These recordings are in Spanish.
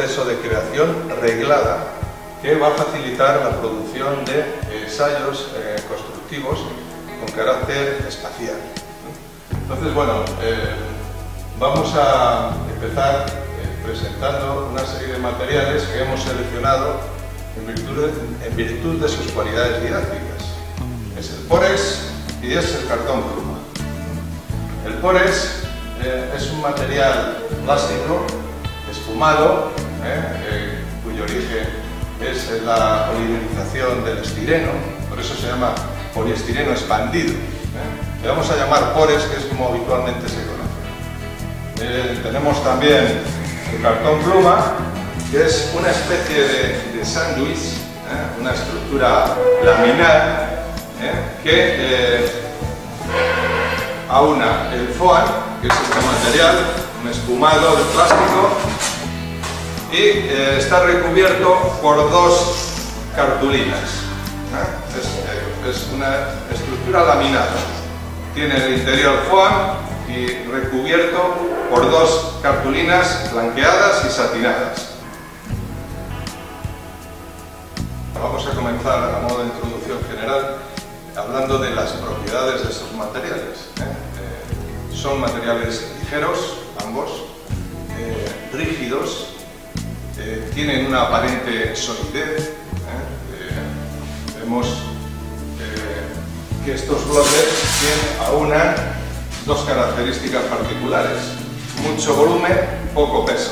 proceso de creación reglada que va a facilitar la producción de ensayos constructivos con carácter espacial. Entonces, bueno, vamos a empezar presentando una serie de materiales que hemos seleccionado en virtud de sus cualidades didácticas. Es el Porex y es el cartón pluma. El Porex es un material plástico espumado, cuyo origen es la polimerización del estireno, por eso se llama poliestireno expandido. Le vamos a llamar Porex, que es como habitualmente se conoce. Tenemos también el cartón pluma, que es una especie de sándwich, una estructura laminar que aúna el foam, que es este material, un espumado de plástico, y está recubierto por dos cartulinas. Es una estructura laminada. Tiene el interior foam y recubierto por dos cartulinas blanqueadas y satinadas. Vamos a comenzar a modo de introducción general hablando de las propiedades de estos materiales. Son materiales ligeros, ambos, rígidos, tienen una aparente solidez. Vemos que estos bloques aunan dos características particulares: mucho volumen, poco peso.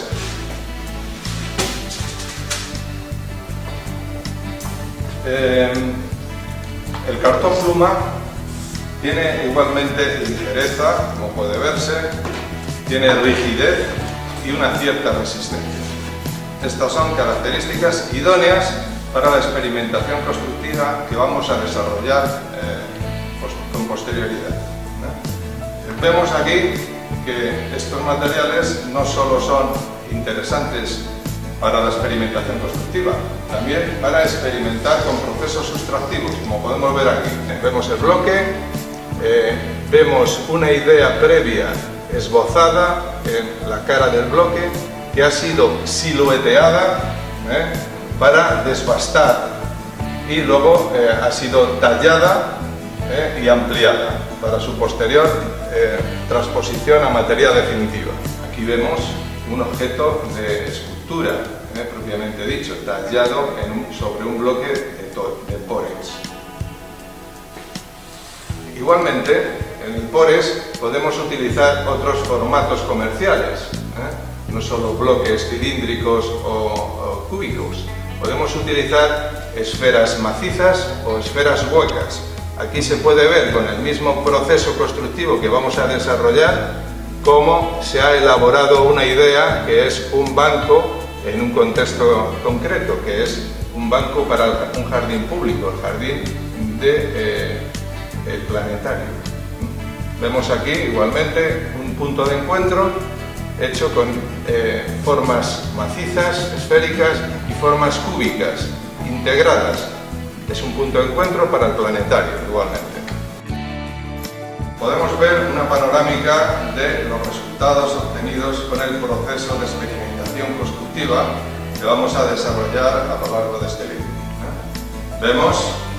El cartón pluma tiene igualmente ligereza, como puede verse, tiene rigidez y una cierta resistencia. Estas son características idóneas para la experimentación constructiva que vamos a desarrollar con posterioridad. Vemos aquí que estos materiales no solo son interesantes para la experimentación constructiva, también para experimentar con procesos sustractivos, como podemos ver aquí. Vemos el bloque, vemos una idea previa esbozada en la cara del bloque que ha sido silueteada para desbastar y luego ha sido tallada y ampliada para su posterior transposición a materia definitiva. Aquí vemos un objeto de escultura, propiamente dicho, tallado sobre un bloque de Porex. Igualmente, en el Porex podemos utilizar otros formatos comerciales, no solo bloques cilíndricos o cúbicos. Podemos utilizar esferas macizas o esferas huecas. Aquí se puede ver con el mismo proceso constructivo que vamos a desarrollar cómo se ha elaborado una idea que es un banco en un contexto concreto, que es un banco para un jardín público, el jardín del planetario. Vemos aquí igualmente un punto de encuentro hecho con formas macizas, esféricas y formas cúbicas, integradas. Es un punto de encuentro para el planetario igualmente. Podemos ver una panorámica de los resultados obtenidos con el proceso de experimentación constructiva que vamos a desarrollar a lo largo de este vídeo. Vemos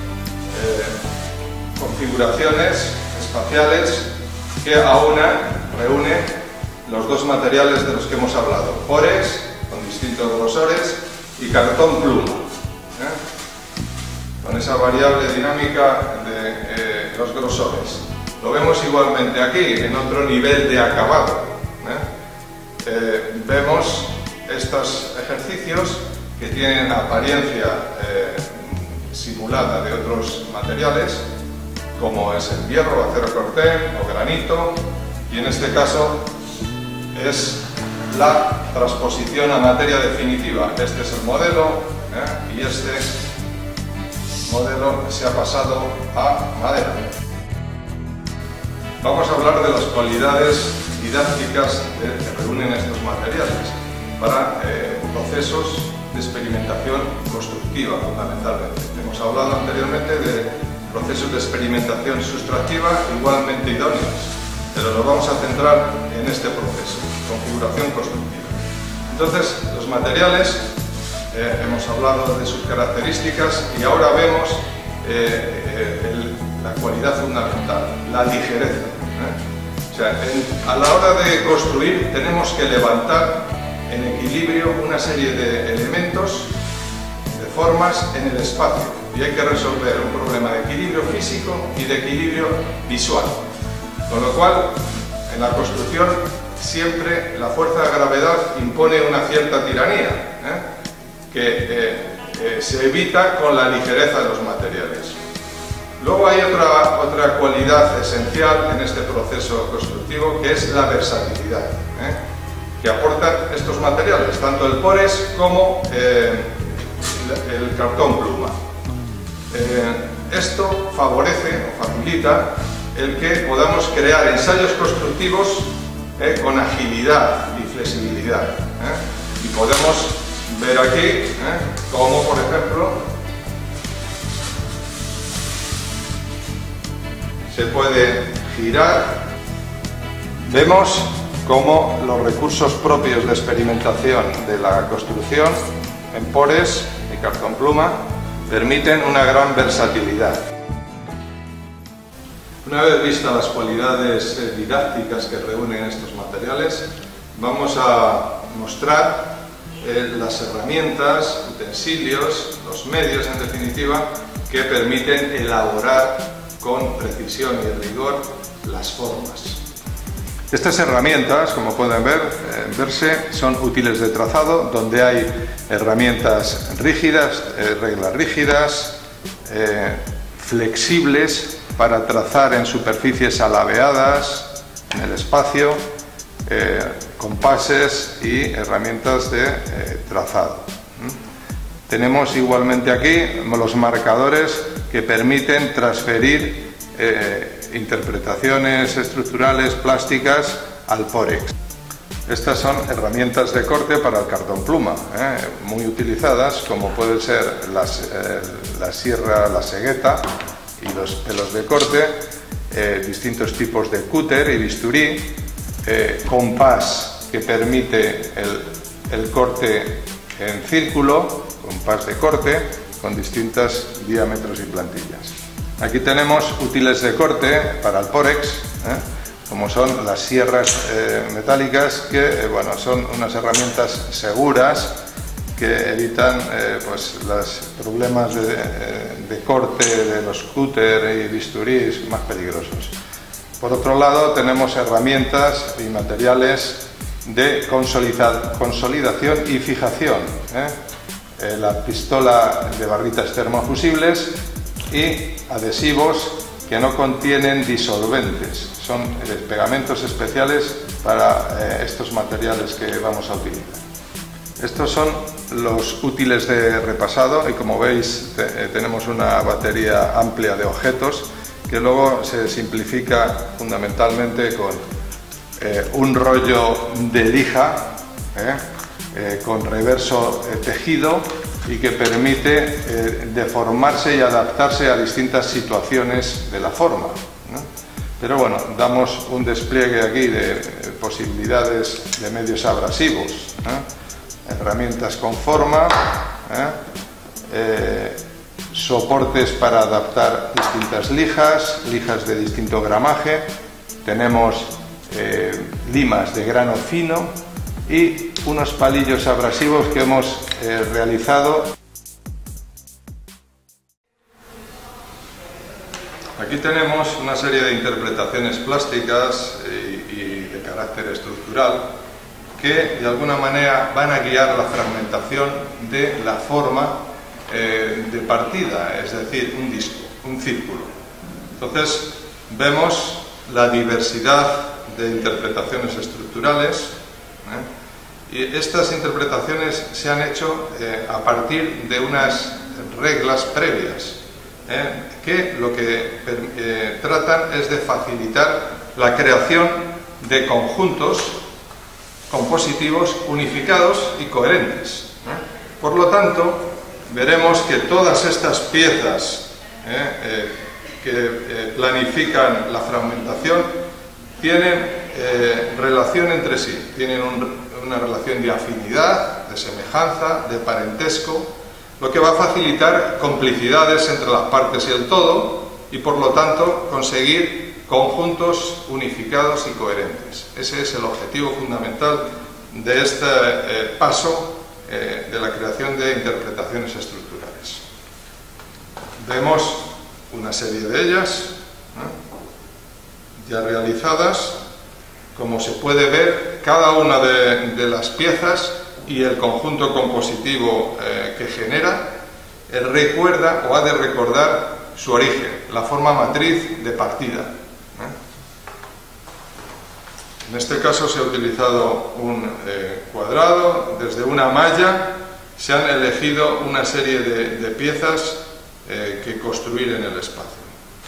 configuraciones espaciales que reúnen los dos materiales de los que hemos hablado: Porex, con distintos grosores, y cartón pluma, con esa variable dinámica de los grosores. Lo vemos igualmente aquí, en otro nivel de acabado. Vemos estos ejercicios que tienen apariencia simulada de otros materiales, como es el hierro, acero corten o granito, y en este caso es la transposición a materia definitiva. Este es el modelo y este modelo se ha pasado a madera. Vamos a hablar de las cualidades didácticas que reúnen estos materiales para procesos de experimentación constructiva, fundamentalmente. Hemos hablado anteriormente de procesos de experimentación sustractiva igualmente idóneos, pero nos vamos a centrar en este proceso, configuración constructiva. Entonces, los materiales, hemos hablado de sus características y ahora vemos la cualidad fundamental, la ligereza. O sea, a la hora de construir tenemos que levantar en equilibrio una serie de elementos, de formas en el espacio, y hay que resolver un problema de equilibrio físico y de equilibrio visual. Con lo cual, en la construcción siempre la fuerza de gravedad impone una cierta tiranía, que se evita con la ligereza de los materiales. Luego hay otra cualidad esencial en este proceso constructivo, que es la versatilidad, que aportan estos materiales, tanto el Porex como el cartón pluma. Esto favorece o facilita el que podamos crear ensayos constructivos con agilidad y flexibilidad. Y podemos ver aquí como, por ejemplo, se puede girar. Vemos cómo los recursos propios de experimentación de la construcción en Porex y cartón pluma permiten una gran versatilidad. Una vez vistas las cualidades didácticas que reúnen estos materiales, vamos a mostrar las herramientas, utensilios, los medios en definitiva, que permiten elaborar con precisión y rigor las formas. Estas herramientas, como pueden verse, son útiles de trazado, donde hay herramientas rígidas, reglas rígidas, flexibles para trazar en superficies alabeadas, en el espacio, compases y herramientas de trazado. Tenemos igualmente aquí los marcadores que permiten transferir interpretaciones estructurales plásticas al Porex. Estas son herramientas de corte para el cartón pluma, muy utilizadas, como pueden ser la sierra, la segueta y los pelos de corte, distintos tipos de cúter y bisturí, compás que permite el corte en círculo, compás de corte con distintos diámetros y plantillas. Aquí tenemos útiles de corte para el Porex, como son las sierras metálicas, que son unas herramientas seguras que evitan los problemas de corte de los cúter y bisturís más peligrosos. Por otro lado, tenemos herramientas y materiales de consolidación y fijación, la pistola de barritas termofusibles y adhesivos que no contienen disolventes. Son pegamentos especiales para estos materiales que vamos a utilizar. Estos son los útiles de repasado y, como veis, tenemos una batería amplia de objetos que luego se simplifica fundamentalmente con un rollo de lija con reverso tejido y que permite deformarse y adaptarse a distintas situaciones de la forma, ¿no? Pero bueno, damos un despliegue aquí de posibilidades de medios abrasivos, herramientas con forma, soportes para adaptar distintas lijas de distinto gramaje, tenemos limas de grano fino y unos palillos abrasivos que hemos realizado. Aquí tenemos una serie de interpretaciones plásticas y de carácter estructural que de alguna manera van a guiar la fragmentación de la forma de partida, es decir, un disco, un círculo. Entonces vemos la diversidad de interpretaciones estructurales, y estas interpretaciones se han hecho a partir de unas reglas previas, que lo que tratan es de facilitar la creación de conjuntos compositivos unificados y coherentes. Por lo tanto, veremos que todas estas piezas que planifican la fragmentación tienen relación entre sí, tienen una relación de afinidad, de semejanza, de parentesco, lo que va a facilitar complicidades entre las partes y el todo y por lo tanto conseguir conjuntos unificados y coherentes. Ese es el objetivo fundamental de este paso de la creación de interpretaciones estructurales. Vemos una serie de ellas ya realizadas. Como se puede ver, cada una de las piezas y el conjunto compositivo que genera recuerda o ha de recordar su origen, la forma matriz de partida. En este caso se ha utilizado un cuadrado. Desde una malla se han elegido una serie de piezas que construir en el espacio.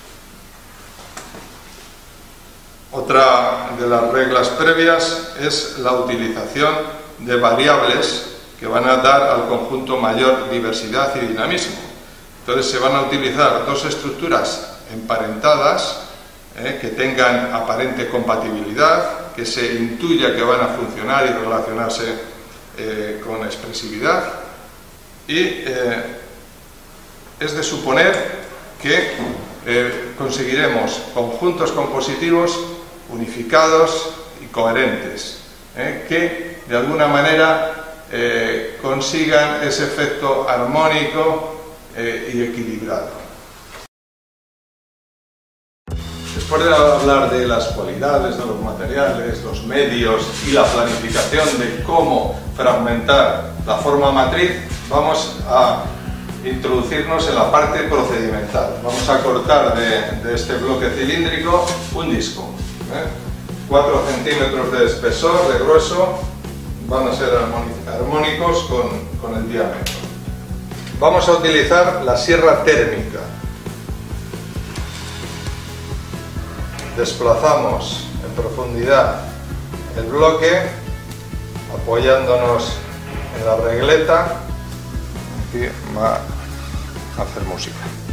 Otra de las reglas previas es la utilización de variables que van a dar al conjunto mayor diversidad y dinamismo. Entonces se van a utilizar dos estructuras emparentadas que tengan aparente compatibilidad, que se intuya que van a funcionar y relacionarse con expresividad, y es de suponer que conseguiremos conjuntos compositivos unificados y coherentes, que de alguna manera consigan ese efecto armónico y equilibrado. Después de hablar de las cualidades de los materiales, los medios y la planificación de cómo fragmentar la forma matriz, vamos a introducirnos en la parte procedimental. Vamos a cortar de este bloque cilíndrico un disco, 4 centímetros de espesor, de grueso, van a ser armónicos con el diámetro. Vamos a utilizar la sierra térmica. Desplazamos en profundidad el bloque apoyándonos en la regleta. Aquí va a hacer música.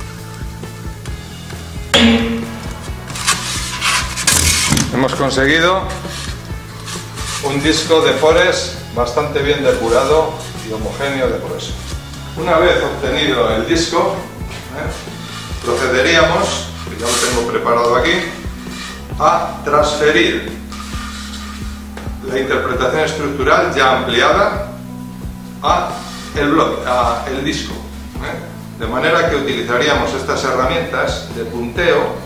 Hemos conseguido un disco de pores bastante bien depurado y homogéneo de grueso. Una vez obtenido el disco, procederíamos, que ya lo tengo preparado aquí, a transferir la interpretación estructural ya ampliada a el disco, de manera que utilizaríamos estas herramientas de punteo.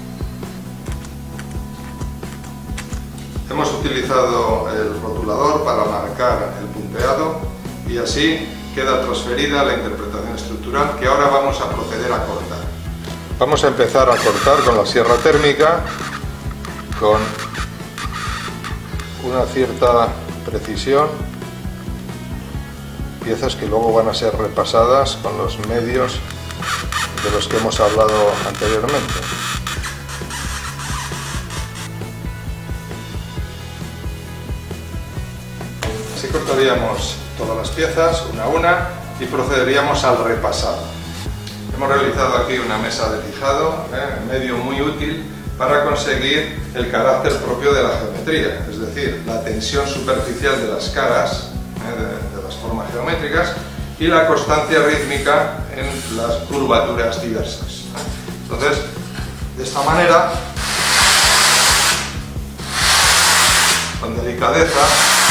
Hemos utilizado el rotulador para marcar el punteado y así queda transferida la interpretación estructural, que ahora vamos a proceder a cortar. Vamos a empezar a cortar con la sierra térmica con una cierta precisión, piezas que luego van a ser repasadas con los medios de los que hemos hablado anteriormente. Así cortaríamos todas las piezas una a una y procederíamos al repasado. Hemos realizado aquí una mesa de tijado, medio muy útil para conseguir el carácter propio de la geometría, es decir, la tensión superficial de las caras, de las formas geométricas, y la constancia rítmica en las curvaturas diversas. Entonces, de esta manera, con delicadeza,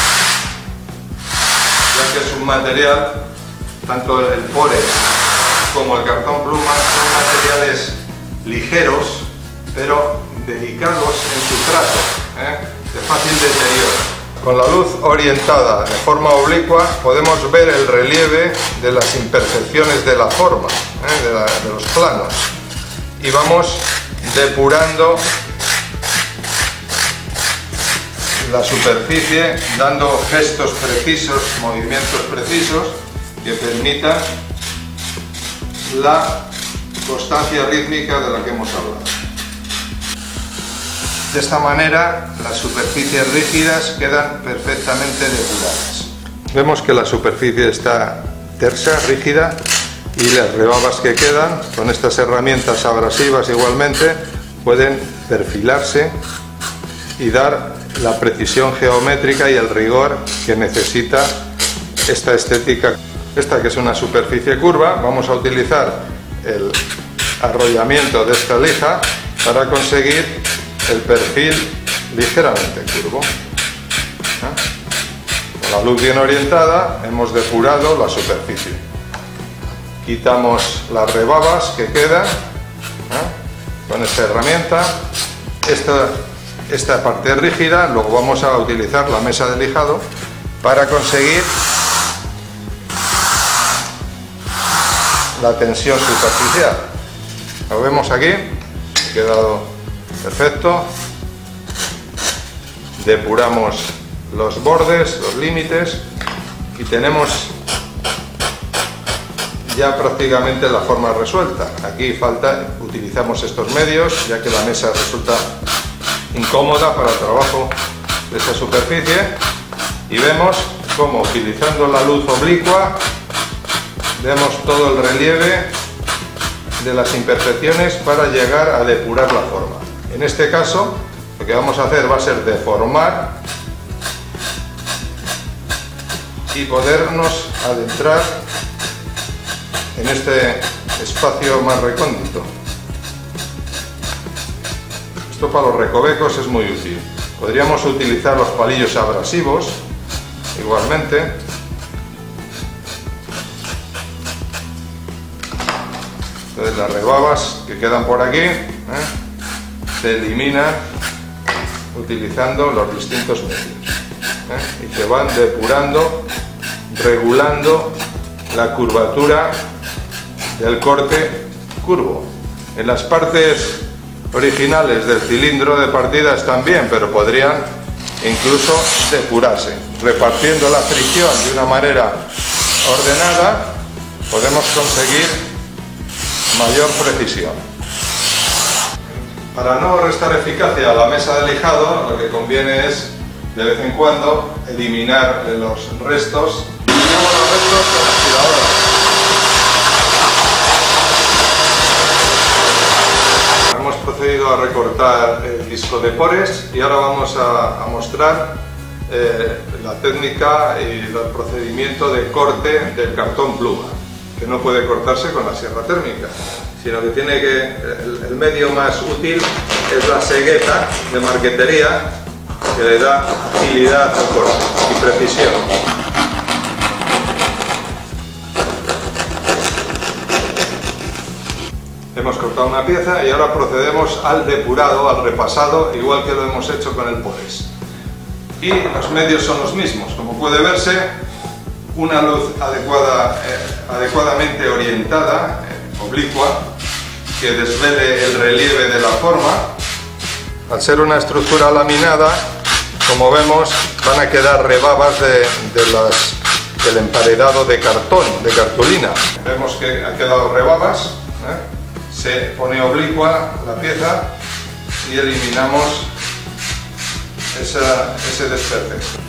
ya que es un material, tanto el pore como el cartón pluma son materiales ligeros, pero delicados en su trato, de fácil deterioro. Con la luz orientada de forma oblicua podemos ver el relieve de las imperfecciones de la forma, de los planos, y vamos depurando la superficie, dando gestos precisos, movimientos precisos que permitan la constancia rítmica de la que hemos hablado. De esta manera, las superficies rígidas quedan perfectamente depuradas. Vemos que la superficie está tersa, rígida, y las rebabas que quedan, con estas herramientas abrasivas igualmente, pueden perfilarse y dar la precisión geométrica y el rigor que necesita esta estética. Esta, que es una superficie curva, vamos a utilizar el arrollamiento de esta lija para conseguir el perfil ligeramente curvo. Con la luz bien orientada hemos depurado la superficie. Quitamos las rebabas que quedan con esta herramienta. Esta parte es rígida, luego vamos a utilizar la mesa de lijado para conseguir la tensión superficial. Lo vemos aquí, ha quedado perfecto. Depuramos los bordes, los límites, y tenemos ya prácticamente la forma resuelta. Aquí utilizamos estos medios, ya que la mesa resulta incómoda para el trabajo de esa superficie, y vemos cómo, utilizando la luz oblicua, vemos todo el relieve de las imperfecciones para llegar a depurar la forma. En este caso, lo que vamos a hacer va a ser deformar y podernos adentrar en este espacio más recóndito. Esto para los recovecos es muy útil. Podríamos utilizar los palillos abrasivos igualmente. Entonces las rebabas que quedan por aquí se eliminan utilizando los distintos medios y se van depurando, regulando la curvatura del corte curvo. En las partes originales del cilindro de partida están bien, pero podrían incluso depurarse. Repartiendo la fricción de una manera ordenada podemos conseguir mayor precisión. Para no restar eficacia a la mesa de lijado, lo que conviene es, de vez en cuando, eliminar los restos. Eliminamos los restos con la aspiradora. Hemos procedido a recortar el disco de pores y ahora vamos a mostrar la técnica y el procedimiento de corte del cartón pluma, que no puede cortarse con la sierra térmica, sino que el medio más útil es la segueta de marquetería, que le da agilidad al corte y precisión. Hemos cortado una pieza y ahora procedemos al depurado, al repasado, igual que lo hemos hecho con el pores. Y los medios son los mismos, como puede verse. Una luz adecuadamente orientada, oblicua, que desvele el relieve de la forma. Al ser una estructura laminada, como vemos, van a quedar rebabas del emparedado de cartón, de cartulina. Vemos que han quedado rebabas, se pone oblicua la pieza y eliminamos ese desperfecto.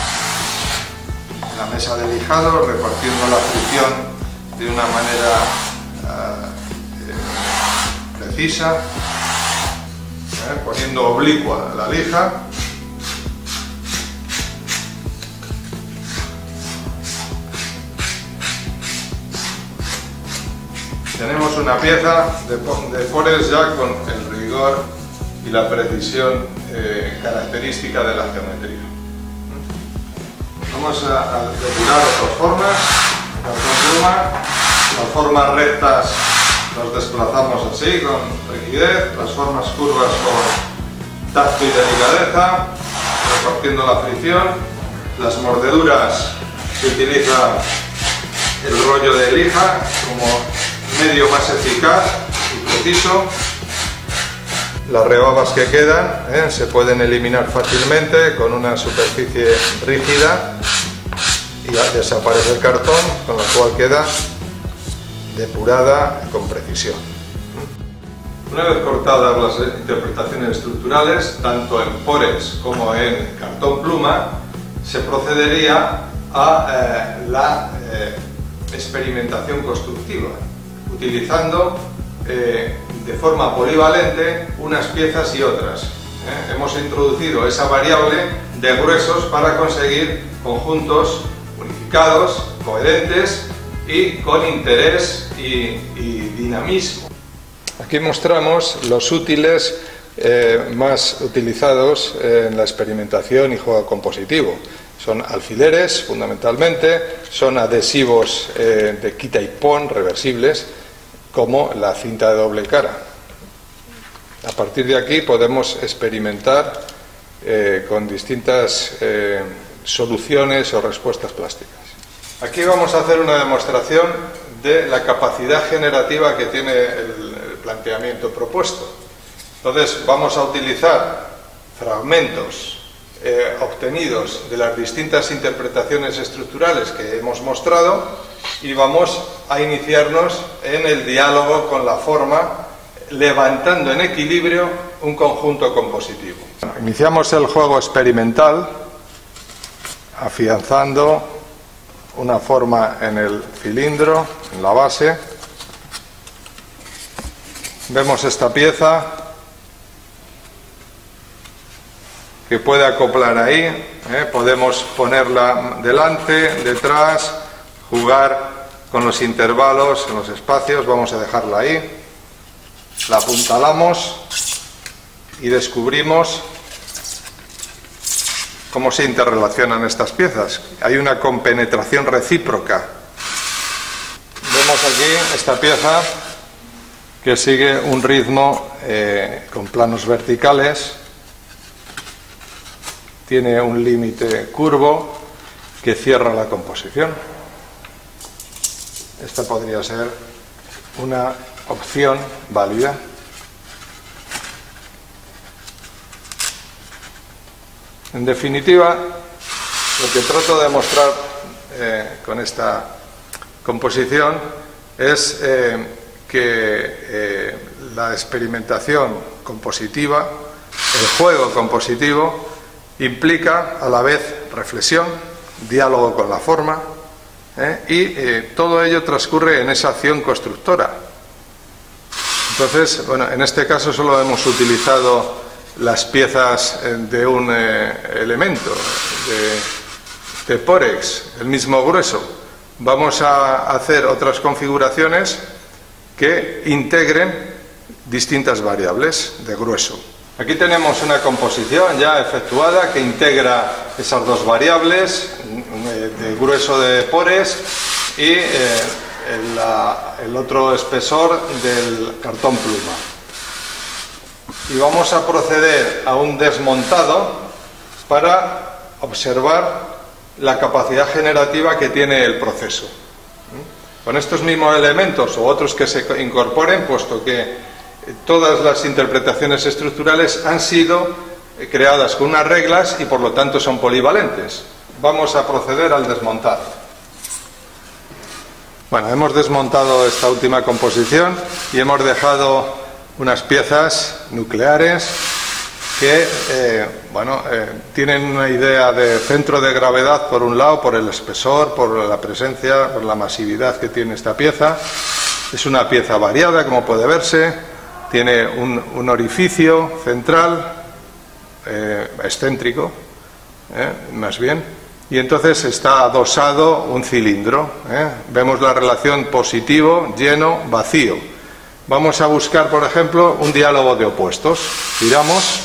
La mesa de lijado, repartiendo la fricción de una manera precisa, poniendo oblicua la lija. Tenemos una pieza de pores ya con el rigor y la precisión característica de la geometría. Vamos a depurar otras formas, cartón pluma. Las formas rectas las desplazamos así, con rigidez, las formas curvas con tacto y delicadeza, repartiendo la fricción. Las mordeduras, se utiliza el rollo de lija como medio más eficaz y preciso. Las rebabas que quedan se pueden eliminar fácilmente con una superficie rígida y ya desaparece el cartón, con lo cual queda depurada con precisión. Una vez cortadas las interpretaciones estructurales, tanto en pores como en cartón pluma, se procedería a la experimentación constructiva, utilizando de forma polivalente unas piezas y otras. Hemos introducido esa variable de gruesos para conseguir conjuntos unificados, coherentes y con interés y dinamismo. Aquí mostramos los útiles más utilizados en la experimentación y juego compositivo. Son alfileres, fundamentalmente, son adhesivos de quita y pon reversibles, como la cinta de doble cara. A partir de aquí podemos experimentar con distintas soluciones o respuestas plásticas. Aquí vamos a hacer una demostración de la capacidad generativa que tiene el planteamiento propuesto. Entonces vamos a utilizar fragmentos obtenidos de las distintas interpretaciones estructurales que hemos mostrado y vamos a iniciarnos en el diálogo con la forma, levantando en equilibrio un conjunto compositivo. Iniciamos el juego experimental afianzando una forma en el cilindro, en la base. Vemos esta pieza que puede acoplar ahí, podemos ponerla delante, detrás, jugar con los intervalos, en los espacios. Vamos a dejarla ahí, la apuntalamos y descubrimos cómo se interrelacionan estas piezas. Hay una compenetración recíproca. Vemos aquí esta pieza que sigue un ritmo con planos verticales, tiene un límite curvo que cierra la composición. Esta podría ser una opción válida. En definitiva, lo que trato de mostrar con esta composición es que la experimentación compositiva, el juego compositivo, implica a la vez reflexión, diálogo con la forma, y todo ello transcurre en esa acción constructora. Entonces, bueno, en este caso solo hemos utilizado las piezas de un elemento, de pórex, el mismo grueso. Vamos a hacer otras configuraciones que integren distintas variables de grueso. Aquí tenemos una composición ya efectuada que integra esas dos variables de grueso de pores y el otro espesor del cartón pluma. Y vamos a proceder a un desmontado para observar la capacidad generativa que tiene el proceso. Con estos mismos elementos o otros que se incorporen, puesto que todas las interpretaciones estructurales han sido creadas con unas reglas y por lo tanto son polivalentes. Vamos a proceder al desmontado. Bueno, hemos desmontado esta última composición y hemos dejado unas piezas nucleares que tienen una idea de centro de gravedad por un lado, por el espesor, por la presencia, por la masividad que tiene esta pieza. Es una pieza variada, como puede verse, tiene un orificio central, excéntrico, más bien, y entonces está adosado un cilindro. Vemos la relación positivo, lleno, vacío. Vamos a buscar, por ejemplo, un diálogo de opuestos. Giramos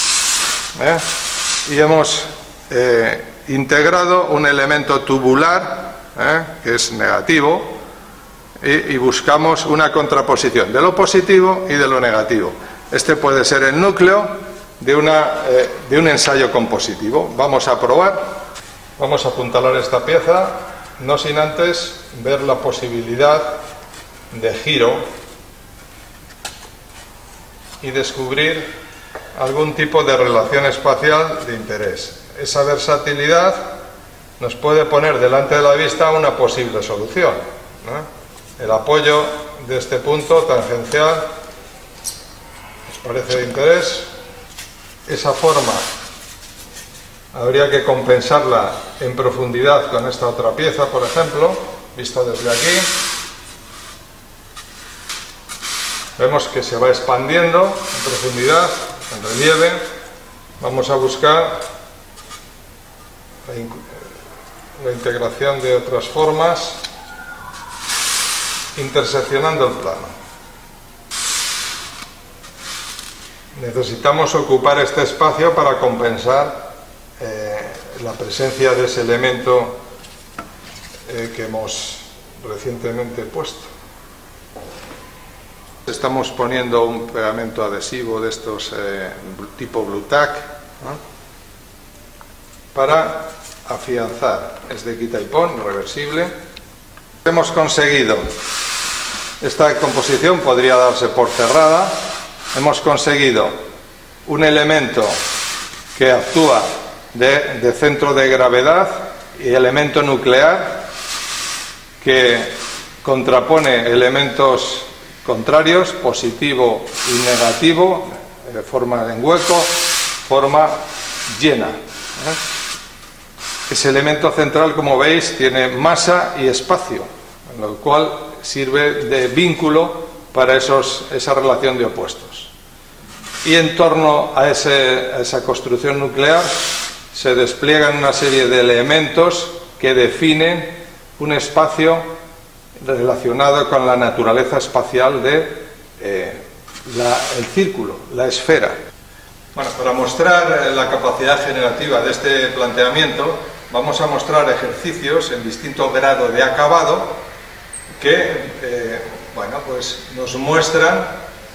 y hemos integrado un elemento tubular, que es negativo, y buscamos una contraposición de lo positivo y de lo negativo. Este puede ser el núcleo de un ensayo compositivo. Vamos a probar. Vamos a apuntalar esta pieza, no sin antes ver la posibilidad de giro y descubrir algún tipo de relación espacial de interés. Esa versatilidad nos puede poner delante de la vista una posible solución, ¿no? El apoyo de este punto tangencial nos parece de interés. Esa forma habría que compensarla en profundidad con esta otra pieza, por ejemplo, visto desde aquí. Vemos que se va expandiendo en profundidad, en relieve, Vamos a buscar la integración de otras formas interseccionando el plano. Necesitamos ocupar este espacio para compensar la presencia de ese elemento que hemos recientemente puesto. Estamos poniendo un pegamento adhesivo de estos tipo Blu Tack, ¿no?, para afianzar. Es de quita y pon, reversible. Hemos conseguido, esta composición podría darse por cerrada. Hemos conseguido un elemento que actúa de centro de gravedad y elemento nuclear que contrapone elementos contrarios, positivo y negativo, forma en hueco, forma llena. Ese elemento central, como veis, tiene masa y espacio, lo cual sirve de vínculo para esa relación de opuestos. Y en torno a esa construcción nuclear se despliegan una serie de elementos que definen un espacio relacionado con la naturaleza espacial del círculo, la esfera. Bueno, para mostrar la capacidad generativa de este planteamiento, vamos a mostrar ejercicios en distinto grado de acabado que pues nos muestran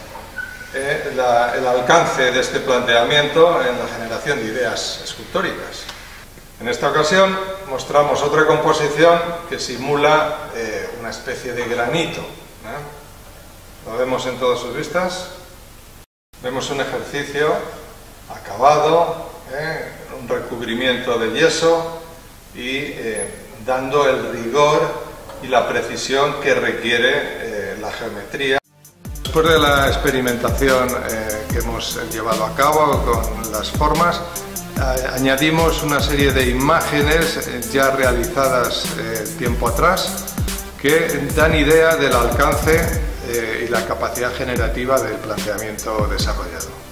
el alcance de este planteamiento en la generación de ideas escultóricas. En esta ocasión mostramos otra composición que simula una especie de granito. Lo vemos en todas sus vistas. Vemos un ejercicio acabado, un recubrimiento de yeso y dando el rigor y la precisión que requiere la geometría. Después de la experimentación que hemos llevado a cabo con las formas, añadimos una serie de imágenes ya realizadas tiempo atrás que dan idea del alcance y la capacidad generativa del planteamiento desarrollado.